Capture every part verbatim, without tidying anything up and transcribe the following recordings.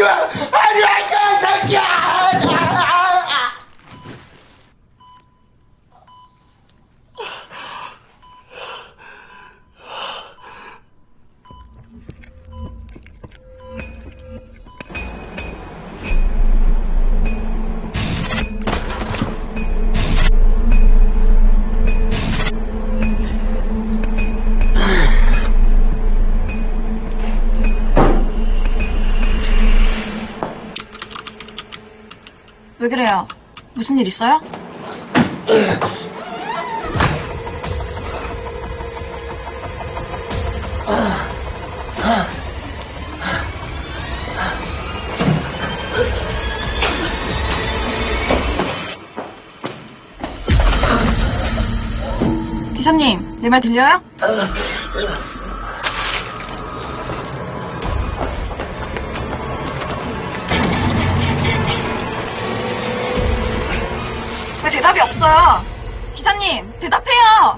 하지 마! 하지 마! 새끼야! 왜 그래요? 무슨 일 있어요? 기사님, 내 말 들려요? 왜 대답이 없어요? 기사님, 대답해요!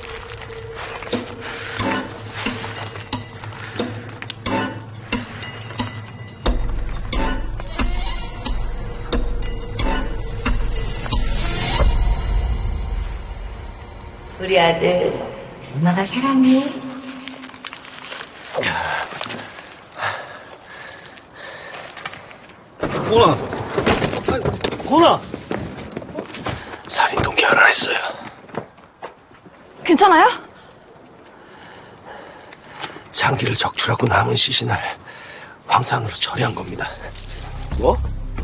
우리 아들, 엄마가 사랑해. 고나! 고나! 살인 동기 하나 했어요. 괜찮아요? 장기를 적출하고 남은 시신을 황산으로 처리한 겁니다. 뭐?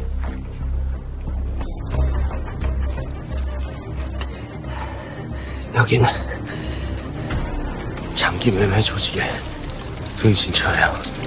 여긴 장기 매매 조직의 의진처예요.